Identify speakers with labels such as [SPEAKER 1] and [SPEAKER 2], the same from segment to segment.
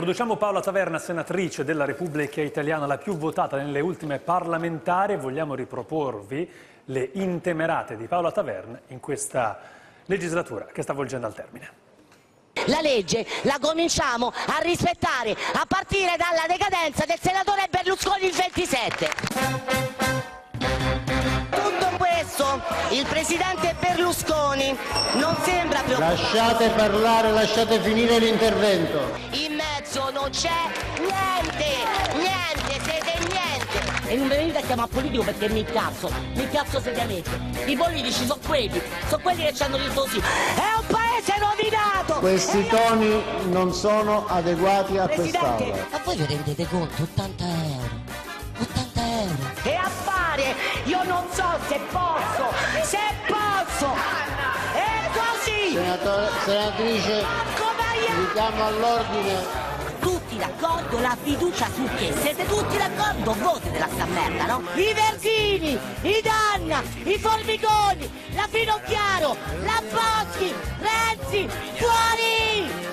[SPEAKER 1] Introduciamo Paola Taverna, senatrice della Repubblica Italiana, la più votata nelle ultime parlamentari. Vogliamo riproporvi le intemerate di Paola Taverna in questa legislatura che sta volgendo al termine.
[SPEAKER 2] La legge la cominciamo a rispettare a partire dalla decadenza del senatore Berlusconi il 27. Tutto questo il presidente Berlusconi non sembra preoccupato.
[SPEAKER 3] Lasciate parlare, lasciate finire l'intervento.
[SPEAKER 2] In mezzo non c'è niente, siete niente. E non mi venite a chiamare politico perché mi incazzo seriamente. I politici sono quelli che ci hanno detto sì. È un paese rovinato!
[SPEAKER 3] Questi toni non sono adeguati a quest'Aula.
[SPEAKER 2] Ma voi vi rendete conto? 80 euro. 80 euro. E a fare, io non so se posso. È così.
[SPEAKER 3] Senatrice, richiamo all'ordine.
[SPEAKER 2] Tutti d'accordo, la fiducia su che? Siete tutti d'accordo? Votete la sta merda, no? I Verdini, i Danna, i Formigoni, la Finocchiaro, la Boschi, Renzi, fuori!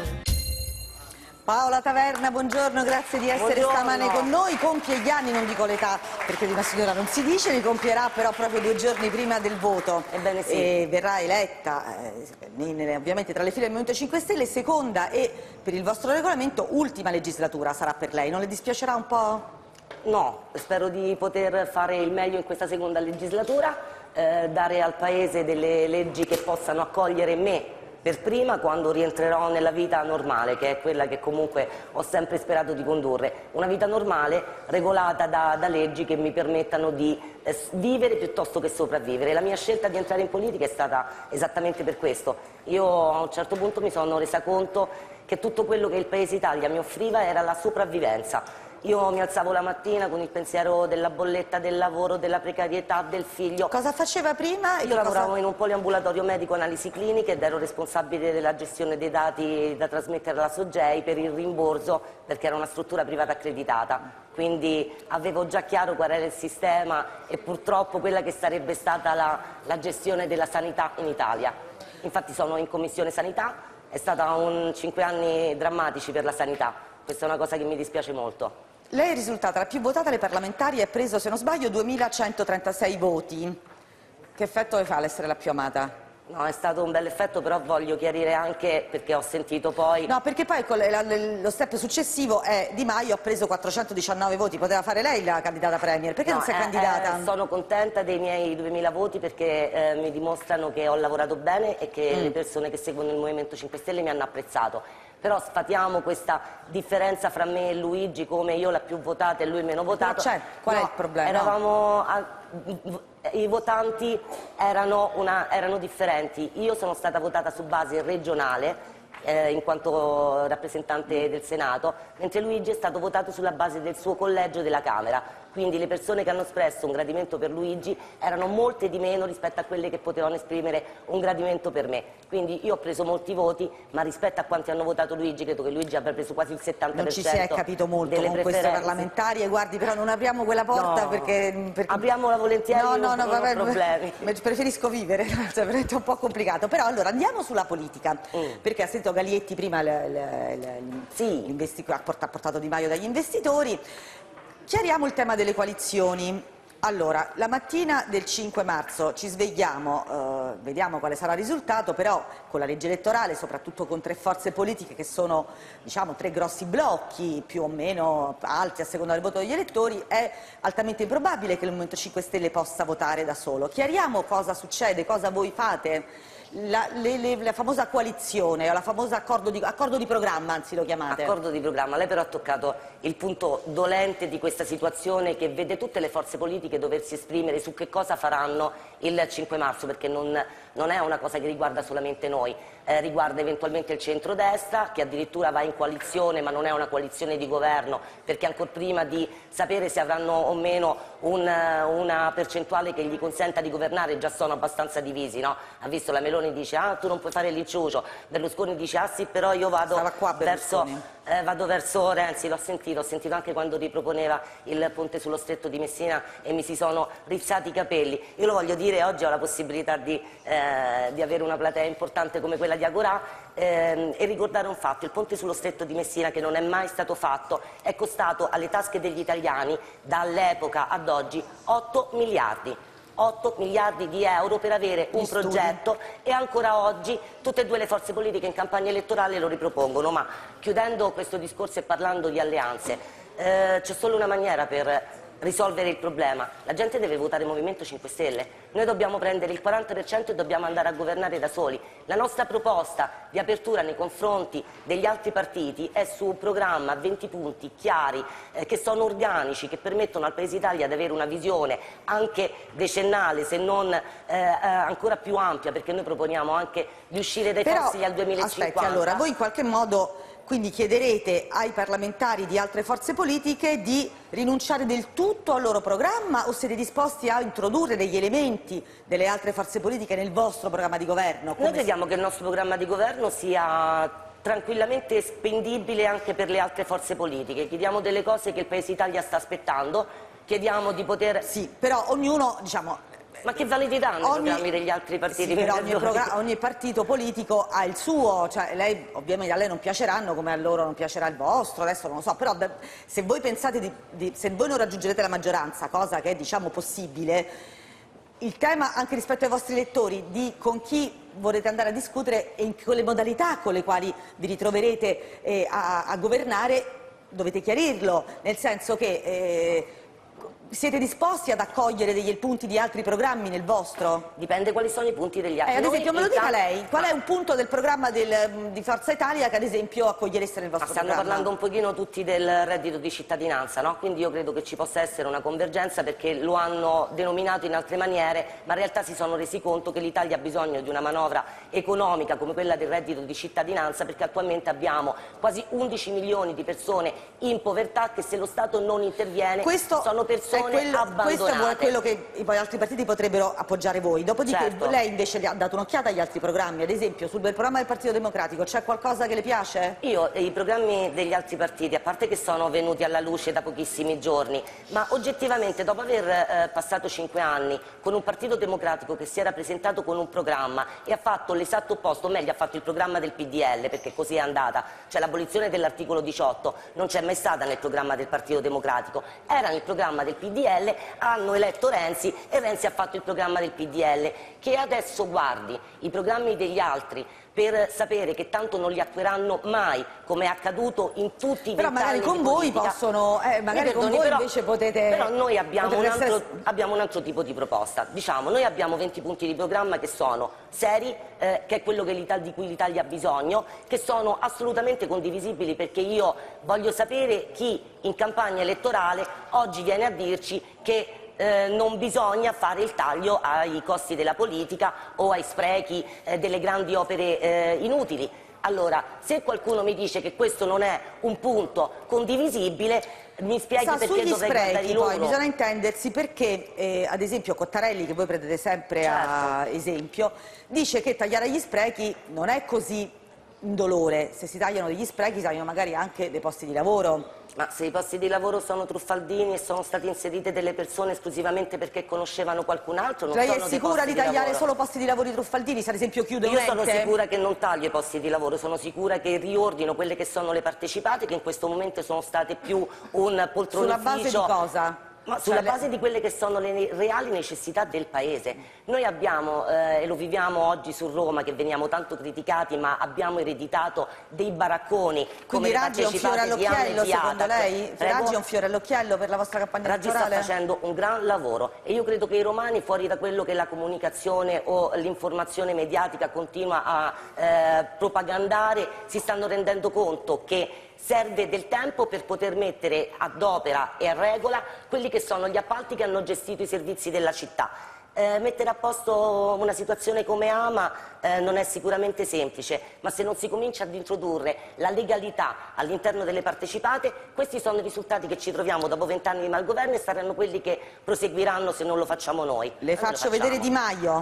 [SPEAKER 4] Paola Taverna, buongiorno, grazie di essere stamane con noi. Compie gli anni, non dico l'età perché di una signora non si dice, li compierà però proprio 2 giorni prima del voto.
[SPEAKER 2] Ebbene sì.
[SPEAKER 4] E verrà eletta, ovviamente tra le file del Movimento 5 Stelle, seconda e per il vostro regolamento ultima legislatura sarà per lei. Non le dispiacerà un po'?
[SPEAKER 5] No, spero di poter fare il meglio in questa seconda legislatura, dare al Paese delle leggi che possano accogliere me per prima quando rientrerò nella vita normale, che è quella che comunque ho sempre sperato di condurre. Una vita normale regolata da leggi che mi permettano di vivere piuttosto che sopravvivere. La mia scelta di entrare in politica è stata esattamente per questo. Io a un certo punto mi sono resa conto che tutto quello che il Paese Italia mi offriva era la sopravvivenza. Io mi alzavo la mattina con il pensiero della bolletta, del lavoro, della precarietà, del figlio.
[SPEAKER 4] Cosa faceva prima?
[SPEAKER 5] Io lavoravo in un poliambulatorio medico analisi cliniche ed ero responsabile della gestione dei dati da trasmettere alla SOGEI per il rimborso, perché era una struttura privata accreditata. Quindi avevo già chiaro qual era il sistema e purtroppo quella che sarebbe stata la gestione della sanità in Italia. Infatti sono in commissione sanità, è stata 5 anni drammatici per la sanità. Questa è una cosa che mi dispiace molto.
[SPEAKER 4] Lei è risultata la più votata alle parlamentari e ha preso, se non sbaglio, 2136 voti. Che effetto le fa l'essere la più amata?
[SPEAKER 5] No, è stato un bel effetto, però voglio chiarire anche perché ho sentito poi...
[SPEAKER 4] No, perché poi lo step successivo è Di Maio ha preso 419 voti, poteva fare lei la candidata premier, perché non si è candidata?
[SPEAKER 5] Sono contenta dei miei 2000 voti perché mi dimostrano che ho lavorato bene e che le persone che seguono il Movimento 5 Stelle mi hanno apprezzato. Però sfatiamo questa differenza fra me e Luigi, come io la più votata e lui meno votato.
[SPEAKER 4] Qual è il problema?
[SPEAKER 5] I votanti erano differenti. Io sono stata votata su base regionale in quanto rappresentante del Senato, mentre Luigi è stato votato sulla base del suo collegio della Camera. Quindi le persone che hanno espresso un gradimento per Luigi erano molte di meno rispetto a quelle che potevano esprimere un gradimento per me. Quindi io ho preso molti voti, ma rispetto a quanti hanno votato Luigi, credo che Luigi abbia preso quasi il 70%
[SPEAKER 4] non ci si è capito molto con queste parlamentari e guardi, però non apriamo quella porta,
[SPEAKER 5] no,
[SPEAKER 4] perché...
[SPEAKER 5] apriamola volentieri, non ho problemi.
[SPEAKER 4] Preferisco vivere, cioè, è un po' complicato. Però allora andiamo sulla politica, perché ha sentito Galietti prima ha portato Di Maio dagli investitori. Chiariamo il tema delle coalizioni. Allora, la mattina del 5 marzo ci svegliamo, vediamo quale sarà il risultato, però con la legge elettorale, soprattutto con 3 forze politiche che sono, diciamo, 3 grossi blocchi, più o meno alti a seconda del voto degli elettori, è altamente improbabile che il Movimento 5 Stelle possa votare da solo. Chiariamo cosa succede, cosa voi fate. La famosa coalizione o la famosa accordo di programma, anzi lo chiamate.
[SPEAKER 5] Accordo di programma. Lei però ha toccato il punto dolente di questa situazione che vede tutte le forze politiche doversi esprimere su che cosa faranno il 5 marzo, perché non è una cosa che riguarda solamente noi, riguarda eventualmente il centrodestra che addirittura va in coalizione, ma non è una coalizione di governo, perché ancora prima di sapere se avranno o meno una percentuale che gli consenta di governare già sono abbastanza divisi, no? Ha visto la Meloni dice tu non puoi fare l'inciucio, Berlusconi dice sì però io vado verso vado verso Renzi, l'ho sentito anche quando riproponeva il ponte sullo stretto di Messina e mi si sono rizzati i capelli. Io lo voglio dire, oggi ho la possibilità di avere una platea importante come quella di Agorà e ricordare un fatto: il ponte sullo stretto di Messina, che non è mai stato fatto, è costato alle tasche degli italiani dall'epoca ad oggi 8 miliardi. 8 miliardi di euro per avere un progetto, e ancora oggi tutte e due le forze politiche in campagna elettorale lo ripropongono. Ma chiudendo questo discorso e parlando di alleanze, c'è solo una maniera per risolvere il problema: la gente deve votare Movimento 5 Stelle. Noi dobbiamo prendere il 40% e dobbiamo andare a governare da soli. La nostra proposta di apertura nei confronti degli altri partiti è su un programma a 20 punti chiari, che sono organici, che permettono al Paese Italia di avere una visione anche decennale, se non ancora più ampia, perché noi proponiamo anche di uscire dai fossili al 2050.
[SPEAKER 4] Aspetti, allora, voi in qualche modo quindi chiederete ai parlamentari di altre forze politiche di rinunciare del tutto al loro programma, o siete disposti a introdurre degli elementi delle altre forze politiche nel vostro programma di governo?
[SPEAKER 5] Noi crediamo che il nostro programma di governo sia tranquillamente spendibile anche per le altre forze politiche. Chiediamo delle cose che il Paese Italia sta aspettando, chiediamo di poter...
[SPEAKER 4] Sì, però ognuno, diciamo...
[SPEAKER 5] Ma che validità hanno i programmi degli altri partiti?
[SPEAKER 4] Sì, però ogni partito politico ha il suo, cioè lei, ovviamente a lei non piaceranno come a loro non piacerà il vostro, adesso non lo so, però se voi pensate se voi non raggiungerete la maggioranza, cosa che è diciamo possibile, il tema anche rispetto ai vostri elettori di con chi vorrete andare a discutere e in quelle modalità con le quali vi ritroverete a governare, dovete chiarirlo, nel senso che... siete disposti ad accogliere degli punti di altri programmi nel vostro?
[SPEAKER 5] Dipende quali sono i punti degli altri.
[SPEAKER 4] Ad esempio, me lo dica lei, qual è un punto del programma di Forza Italia che ad esempio accogliereste nel vostro programma?
[SPEAKER 5] Stanno parlando un pochino tutti del reddito di cittadinanza, no? Quindi io credo che ci possa essere una convergenza, perché lo hanno denominato in altre maniere, ma in realtà si sono resi conto che l'Italia ha bisogno di una manovra economica come quella del reddito di cittadinanza, perché attualmente abbiamo quasi 11 milioni di persone in povertà che, se lo Stato non interviene, sono persone abbandonate.
[SPEAKER 4] Questo è quello che i altri partiti potrebbero appoggiare voi. Dopodiché
[SPEAKER 5] certo.
[SPEAKER 4] Lei invece ha dato un'occhiata agli altri programmi, ad esempio sul programma del Partito Democratico c'è qualcosa che le piace?
[SPEAKER 5] Io i programmi degli altri partiti, a parte che sono venuti alla luce da pochissimi giorni, ma oggettivamente dopo aver passato 5 anni con un Partito Democratico che si era presentato con un programma e ha fatto l'esatto opposto, o meglio ha fatto il programma del PDL, perché così è andata, cioè l'abolizione dell'articolo 18 non c'è mai stata nel programma del Partito Democratico, era nel programma del PDL, hanno eletto Renzi e Renzi ha fatto il programma del PDL. Che adesso guardi i programmi degli altri per sapere che tanto non li attueranno mai, come è accaduto in tutti i 20 anni.
[SPEAKER 4] Però magari con voi possono, magari con voi invece potete...
[SPEAKER 5] Però noi abbiamo un altro tipo di proposta. Diciamo, noi abbiamo 20 punti di programma che sono seri, che è quello di cui l'Italia ha bisogno, che sono assolutamente condivisibili, perché io voglio sapere chi in campagna elettorale oggi viene a dirci che non bisogna fare il taglio ai costi della politica o ai sprechi delle grandi opere inutili. Allora, se qualcuno mi dice che questo non è un punto condivisibile, mi spieghi perché dovrei guardare di loro.
[SPEAKER 4] Poi bisogna intendersi, perché ad esempio Cottarelli, che voi prendete sempre a esempio, dice che tagliare gli sprechi non è così indolore. Se si tagliano degli sprechi si tagliano magari anche dei posti di lavoro.
[SPEAKER 5] Ma se i posti di lavoro sono truffaldini e sono state inserite delle persone esclusivamente perché conoscevano qualcun altro, non
[SPEAKER 4] lei
[SPEAKER 5] sono
[SPEAKER 4] è sicura di tagliare solo posti di lavoro truffaldini, se ad esempio chiude un ente?
[SPEAKER 5] Io sono sicura che non taglio i posti di lavoro, sono sicura che riordino quelle che sono le partecipate, che in questo momento sono state più un poltronificio.
[SPEAKER 4] Sulla base di cosa?
[SPEAKER 5] Ma sulla base di quelle che sono le reali necessità del Paese. Noi abbiamo, e lo viviamo oggi su Roma, che veniamo tanto criticati, ma abbiamo ereditato dei baracconi.
[SPEAKER 4] Quindi Raggi è un fiore all'occhiello, secondo lei? Raggi è un fiore all'occhiello per la vostra campagna elettorale?
[SPEAKER 5] Raggi sta facendo un gran lavoro e io credo che i romani, fuori da quello che la comunicazione o l'informazione mediatica continua a propagandare, si stanno rendendo conto che serve del tempo per poter mettere ad opera e a regola quelli che sono gli appalti che hanno gestito i servizi della città. Mettere a posto una situazione come Ama non è sicuramente semplice, ma se non si comincia ad introdurre la legalità all'interno delle partecipate, questi sono i risultati che ci troviamo dopo 20 anni di malgoverno e saranno quelli che proseguiranno se non lo facciamo noi.
[SPEAKER 4] Le faccio vedere Di Maio.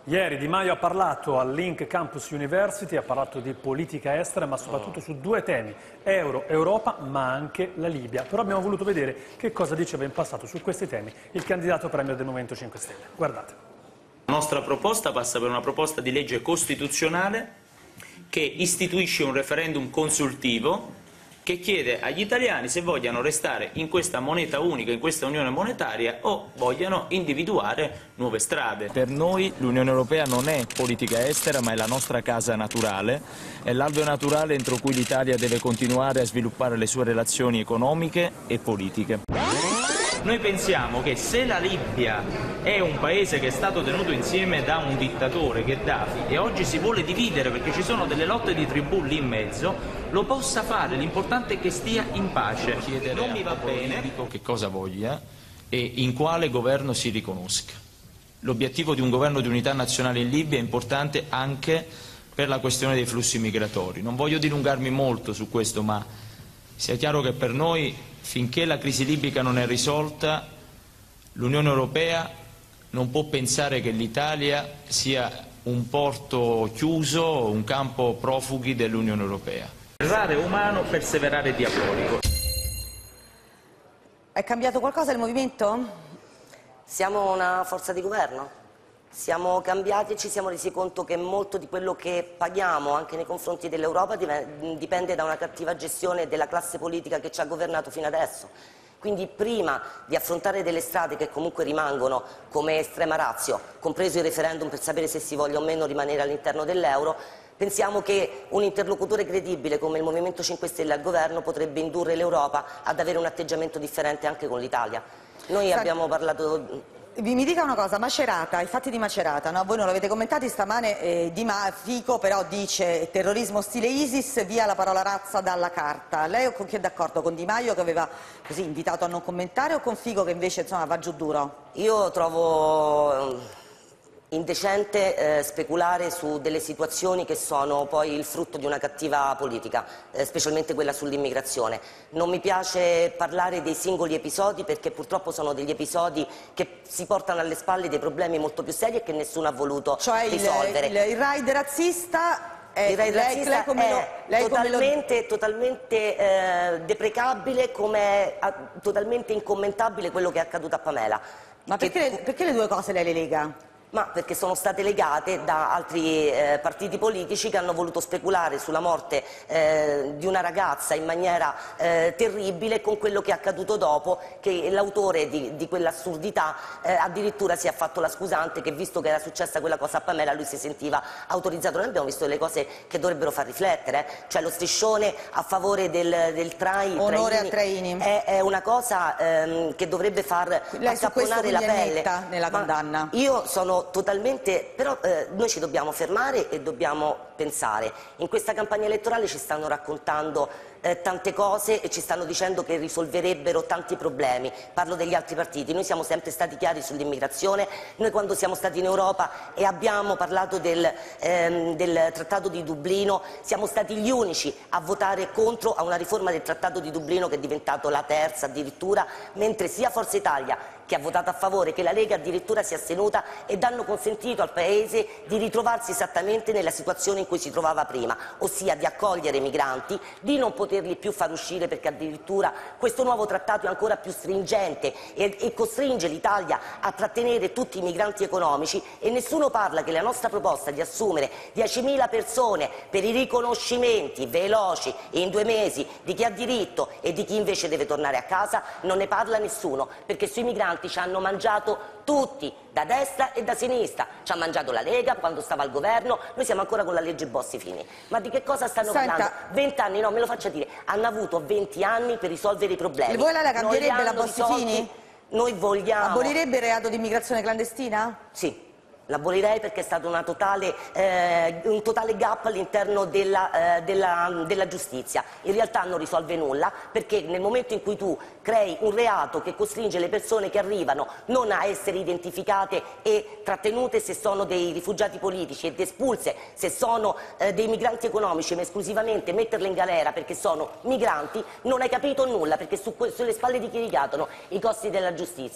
[SPEAKER 1] Ieri Di Maio ha parlato al Link Campus University, ha parlato di politica estera, ma soprattutto su due temi, euro, Europa, ma anche la Libia. Però abbiamo voluto vedere che cosa diceva in passato su questi temi il candidato premier del Movimento 5 Stelle. Guardate.
[SPEAKER 6] La nostra proposta passa per una proposta di legge costituzionale che istituisce un referendum consultivo che chiede agli italiani se vogliano restare in questa moneta unica, in questa unione monetaria, o vogliano individuare nuove strade.
[SPEAKER 7] Per noi l'Unione Europea non è politica estera, ma è la nostra casa naturale, è l'alveo naturale entro cui l'Italia deve continuare a sviluppare le sue relazioni economiche e politiche.
[SPEAKER 6] Noi pensiamo che se la Libia è un paese che è stato tenuto insieme da un dittatore, Gheddafi, e oggi si vuole dividere perché ci sono delle lotte di tribù lì in mezzo, lo possa fare, l'importante è che stia in pace. Non mi va bene
[SPEAKER 7] Che cosa voglia e in quale governo si riconosca. L'obiettivo di un governo di unità nazionale in Libia è importante anche per la questione dei flussi migratori. Non voglio dilungarmi molto su questo, ma sia chiaro che per noi, finché la crisi libica non è risolta, l'Unione Europea non può pensare che l'Italia sia un porto chiuso, un campo profughi dell'Unione Europea.
[SPEAKER 6] Errare umano, perseverare diabolico.
[SPEAKER 4] È cambiato qualcosa il movimento?
[SPEAKER 5] Siamo una forza di governo, siamo cambiati e ci siamo resi conto che molto di quello che paghiamo anche nei confronti dell'Europa dipende da una cattiva gestione della classe politica che ci ha governato fino adesso. Quindi prima di affrontare delle strade che comunque rimangono come estrema ratio, compreso il referendum per sapere se si voglia o meno rimanere all'interno dell'euro, pensiamo che un interlocutore credibile come il Movimento 5 Stelle al governo potrebbe indurre l'Europa ad avere un atteggiamento differente anche con l'Italia. Noi abbiamo parlato...
[SPEAKER 4] Mi dica una cosa, Macerata, i fatti di Macerata, no? Voi non l'avete commentati stamane, Fico però dice terrorismo stile ISIS, via la parola razza dalla carta. Lei con chi è d'accordo? Con Di Maio che aveva così invitato a non commentare o con Fico che invece insomma va giù duro?
[SPEAKER 5] Io trovo indecente speculare su delle situazioni che sono poi il frutto di una cattiva politica, specialmente quella sull'immigrazione. Non mi piace parlare dei singoli episodi perché purtroppo sono degli episodi che si portano alle spalle dei problemi molto più seri e che nessuno ha voluto risolvere.
[SPEAKER 4] Il raid razzista
[SPEAKER 5] il raid razzista è totalmente deprecabile, come è totalmente incommentabile quello che è accaduto a Pamela.
[SPEAKER 4] Ma perché le due cose lei le lega?
[SPEAKER 5] Ma perché sono state legate da altri partiti politici che hanno voluto speculare sulla morte di una ragazza in maniera terribile con quello che è accaduto dopo, che l'autore di quell'assurdità addirittura si è fatto la scusante che visto che era successa quella cosa a Pamela lui si sentiva autorizzato. Noi abbiamo visto delle cose che dovrebbero far riflettere, cioè lo striscione a favore del Traini,
[SPEAKER 4] onore a Traini,
[SPEAKER 5] è una cosa che dovrebbe far accapponare la pelle.
[SPEAKER 4] Nella condanna.
[SPEAKER 5] Io sono totalmente, però noi ci dobbiamo fermare e dobbiamo pensare. In questa campagna elettorale ci stanno raccontando tante cose e ci stanno dicendo che risolverebbero tanti problemi. Parlo degli altri partiti. Noi siamo sempre stati chiari sull'immigrazione. Noi quando siamo stati in Europa e abbiamo parlato del Trattato di Dublino siamo stati gli unici a votare contro a una riforma del Trattato di Dublino che è diventato la terza addirittura, mentre sia Forza Italia che ha votato a favore che la Lega addirittura si è astenuta ed hanno consentito al Paese di ritrovarsi esattamente nella situazione in cui si trovava prima, ossia di accogliere i migranti, di non poterli più far uscire perché addirittura questo nuovo trattato è ancora più stringente e costringe l'Italia a trattenere tutti i migranti economici e nessuno parla che la nostra proposta di assumere 10.000 persone per i riconoscimenti veloci in 2 mesi di chi ha diritto e di chi invece deve tornare a casa non ne parla nessuno, perché sui migranti ci hanno mangiato tutti, da destra e da sinistra. Ci ha mangiato la Lega quando stava al governo, noi siamo ancora con la legge Bossi-Fini. Ma di che cosa stanno parlando? 20 anni, no, me lo faccia dire. Hanno avuto 20 anni per risolvere i problemi.
[SPEAKER 4] E voi la cambierebbe la Bossi-Fini?
[SPEAKER 5] Noi vogliamo...
[SPEAKER 4] Abolirebbe il reato di immigrazione clandestina?
[SPEAKER 5] Sì. L'abolirei perché è stato un totale gap all'interno della giustizia. In realtà non risolve nulla perché nel momento in cui tu crei un reato che costringe le persone che arrivano non a essere identificate e trattenute se sono dei rifugiati politici ed espulse se sono dei migranti economici, ma esclusivamente metterle in galera perché sono migranti, non hai capito nulla perché sulle spalle di chi ricadono i costi della giustizia.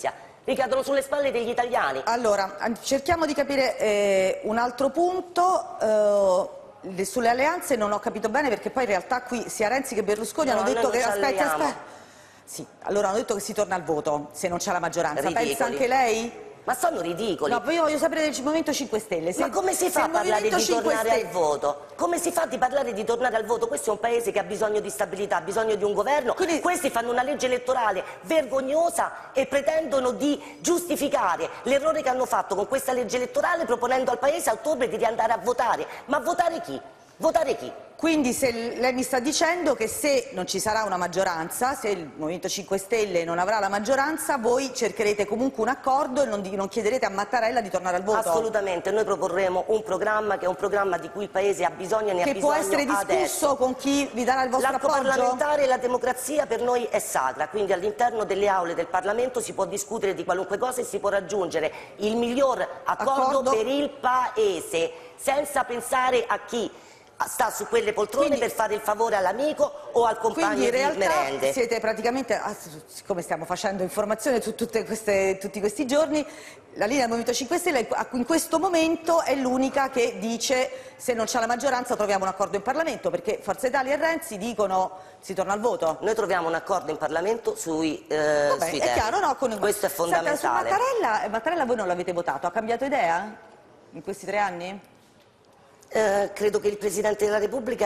[SPEAKER 5] ricadono sulle spalle degli italiani.
[SPEAKER 4] Allora, cerchiamo di capire un altro punto. Sulle alleanze non ho capito bene, perché poi in realtà qui sia Renzi che Berlusconi hanno detto che aspetta. Sì, allora hanno detto che si torna al voto se non c'è la maggioranza.
[SPEAKER 5] Ridicoli.
[SPEAKER 4] Pensa anche lei?
[SPEAKER 5] Ma sono ridicoli.
[SPEAKER 4] No, poi io voglio sapere del Movimento 5 Stelle.
[SPEAKER 5] Ma come si fa a parlare di tornare al voto? Come si fa di parlare di tornare al voto? Questo è un paese che ha bisogno di stabilità, ha bisogno di un governo.
[SPEAKER 4] Quindi...
[SPEAKER 5] Questi fanno una legge elettorale vergognosa e pretendono di giustificare l'errore che hanno fatto con questa legge elettorale, proponendo al paese a ottobre di riandare a votare. Ma votare chi? Votare chi?
[SPEAKER 4] Quindi se lei mi sta dicendo che se non ci sarà una maggioranza, se il Movimento 5 Stelle non avrà la maggioranza, voi cercherete comunque un accordo e non chiederete a Mattarella di tornare al voto?
[SPEAKER 5] Assolutamente, noi proporremo un programma che è un programma di cui il Paese ha bisogno e ne ha bisogno
[SPEAKER 4] adesso. Che può essere discusso con chi vi darà il vostro appoggio?
[SPEAKER 5] L'arco parlamentare e la democrazia per noi è sacra, quindi all'interno delle aule del Parlamento si può discutere di qualunque cosa e si può raggiungere il miglior accordo per il Paese, senza pensare a chi sta su quelle poltrone per fare il favore all'amico o al compagno di merende.
[SPEAKER 4] Quindi in realtà siete praticamente, siccome stiamo facendo informazione su tutti questi giorni, la linea del Movimento 5 Stelle in questo momento è l'unica che dice se non c'è la maggioranza troviamo un accordo in Parlamento, perché Forza Italia e Renzi dicono si torna al voto.
[SPEAKER 5] Noi troviamo un accordo in Parlamento sui
[SPEAKER 4] Vabbè,
[SPEAKER 5] sui
[SPEAKER 4] è chiaro, no?
[SPEAKER 5] Questo è fondamentale.
[SPEAKER 4] Senta, su Mattarella voi non l'avete votato, ha cambiato idea in questi 3 anni?
[SPEAKER 5] Credo che il Presidente della Repubblica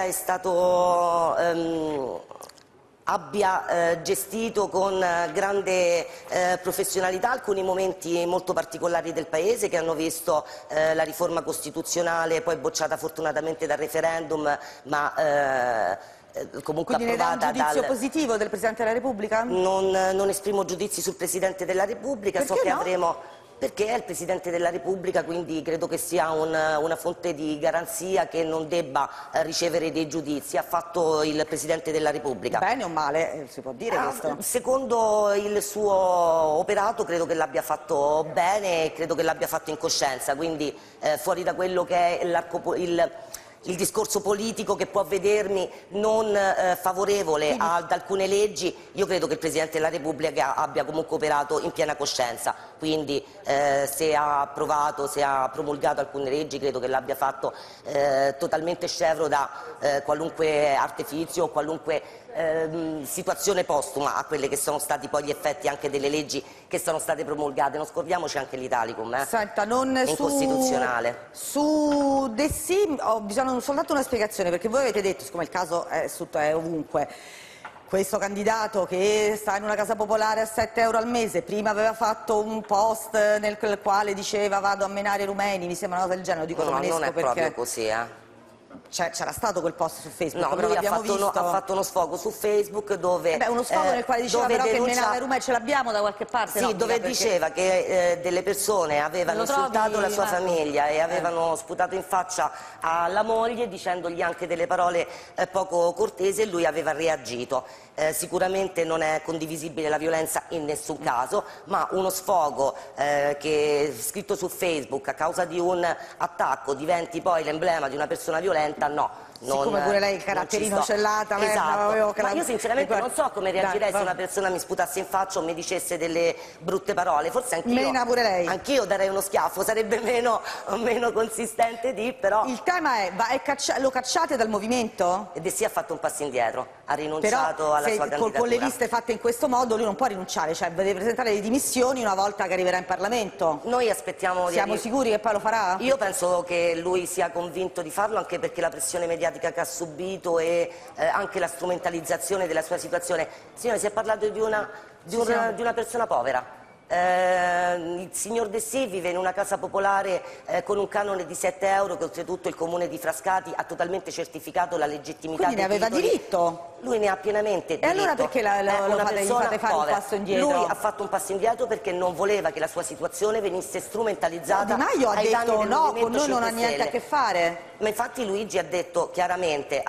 [SPEAKER 5] abbia gestito con grande professionalità alcuni momenti molto particolari del Paese, che hanno visto la riforma costituzionale poi bocciata fortunatamente dal referendum, ma comunque
[SPEAKER 4] quindi ne dà un giudizio
[SPEAKER 5] dal...
[SPEAKER 4] positivo del Presidente della Repubblica?
[SPEAKER 5] Non esprimo giudizi sul Presidente della Repubblica.
[SPEAKER 4] Perché
[SPEAKER 5] so che
[SPEAKER 4] no?
[SPEAKER 5] avremo... Perché è il Presidente della Repubblica, quindi credo che sia una fonte di garanzia che non debba ricevere dei giudizi. Ha fatto il Presidente della Repubblica.
[SPEAKER 4] Bene o male, si può dire questo?
[SPEAKER 5] Secondo il suo operato credo che l'abbia fatto bene e credo che l'abbia fatto in coscienza, quindi fuori da quello che è il discorso politico che può vedermi non favorevole ad alcune leggi, io credo che il Presidente della Repubblica abbia comunque operato in piena coscienza, quindi se ha approvato, se ha promulgato alcune leggi, credo che l'abbia fatto totalmente scevro da qualunque artifizio o qualunque situazione postuma a quelli che sono stati poi gli effetti anche delle leggi che sono state promulgate. Non scordiamoci anche l'Italicum,
[SPEAKER 4] Senta, non
[SPEAKER 5] incostituzionale.
[SPEAKER 4] Su Dessì ho bisogno soltanto una spiegazione, perché voi avete detto, siccome il caso è ovunque, questo candidato che sta in una casa popolare a 7 euro al mese, prima aveva fatto un post nel quale diceva vado a menare i rumeni, mi sembra una cosa del genere, lo dico romanesco
[SPEAKER 5] non è
[SPEAKER 4] perché...
[SPEAKER 5] proprio così,
[SPEAKER 4] C'era stato quel post su Facebook,
[SPEAKER 5] no,
[SPEAKER 4] però
[SPEAKER 5] lui
[SPEAKER 4] l'abbiamo
[SPEAKER 5] ha fatto uno sfogo su Facebook dove...
[SPEAKER 4] uno sfogo nel quale diceva però che menare rumeni ce l'abbiamo da qualche parte.
[SPEAKER 5] Sì,
[SPEAKER 4] no,
[SPEAKER 5] dove diceva che delle persone avevano insultato la sua famiglia e avevano sputato in faccia alla moglie dicendogli anche delle parole poco cortesi, e lui aveva reagito. Sicuramente non è condivisibile la violenza in nessun caso, ma uno sfogo che scritto su Facebook a causa di un attacco diventi poi l'emblema di una persona violenta, no.
[SPEAKER 4] Siccome pure lei il caratterino celata,
[SPEAKER 5] esatto. Ma io sinceramente non so come reagirei se una persona mi sputasse in faccia o mi dicesse delle brutte parole. Forse anch'io darei uno schiaffo, sarebbe meno consistente però...
[SPEAKER 4] Il tema è, lo cacciate dal movimento?
[SPEAKER 5] E Dessì ha fatto un passo indietro, ha rinunciato alla sua candidatura.
[SPEAKER 4] Con le liste fatte in questo modo lui non può rinunciare, cioè deve presentare le dimissioni una volta che arriverà in Parlamento.
[SPEAKER 5] Noi aspettiamo
[SPEAKER 4] Siamo sicuri che poi lo farà?
[SPEAKER 5] Io penso che lui sia convinto di farlo, anche perché la pressione mediatica che ha subito e anche la strumentalizzazione della sua situazione. Signore, si è parlato di una persona povera. Il signor Dessì vive in una casa popolare con un canone di 7 euro che oltretutto il comune di Frascati ha totalmente certificato la legittimità.
[SPEAKER 4] Quindi ne aveva diritto?
[SPEAKER 5] Lui ne ha pienamente diritto.
[SPEAKER 4] E allora perché gli fate fare un passo indietro?
[SPEAKER 5] Lui ha fatto un passo indietro perché non voleva che la sua situazione venisse strumentalizzata.
[SPEAKER 4] Di Maio ha detto no, con noi non ha niente a che fare.
[SPEAKER 5] Ma infatti Luigi ha detto chiaramente,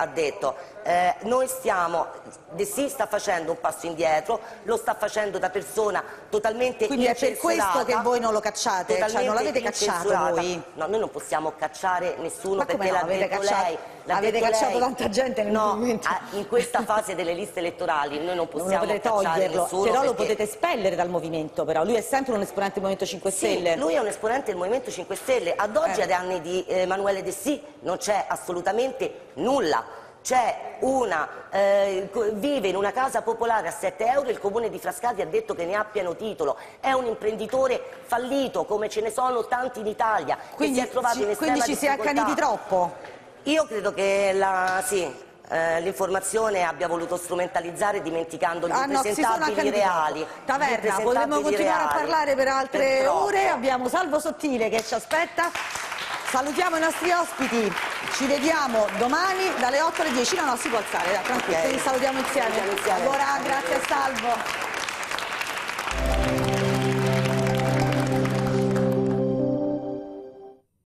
[SPEAKER 5] Dessì sta facendo un passo indietro, lo sta facendo da persona totalmente
[SPEAKER 4] quindi è per questo che voi non lo cacciate, cioè non l'avete cacciato voi?
[SPEAKER 5] No, noi non possiamo cacciare nessuno.
[SPEAKER 4] Ma
[SPEAKER 5] perché l'ha detto lei.
[SPEAKER 4] Avete cacciato tanta gente nel movimento.
[SPEAKER 5] In questa fase delle liste elettorali noi non possiamo
[SPEAKER 4] non potete toglierlo,
[SPEAKER 5] nessuno,
[SPEAKER 4] però lo
[SPEAKER 5] perché...
[SPEAKER 4] potete espellere dal movimento. Però lui è sempre un esponente del Movimento 5 Stelle.
[SPEAKER 5] Sì, lui è un esponente del Movimento 5 Stelle. Ad oggi, ad anni di Emanuele Dessì, non c'è assolutamente nulla. C'è vive in una casa popolare a 7 euro, il comune di Frascati ha detto che ne ha pieno titolo, è un imprenditore fallito come ce ne sono tanti inItalia.
[SPEAKER 4] Quindi,
[SPEAKER 5] si è trovato in estrema
[SPEAKER 4] quindi ci si è accaniti troppo?
[SPEAKER 5] Io credo che l'informazione abbia voluto strumentalizzare dimenticando gli impresentabili reali.
[SPEAKER 4] Taverna, potremmo continuare a parlare per altre ore, abbiamo Salvo Sottile che ci aspetta. Salutiamo i nostri ospiti, ci vediamo domani dalle 8 alle 10, no si può alzare, tranquillo, ci salutiamo insieme. Allora, grazie a Salvo.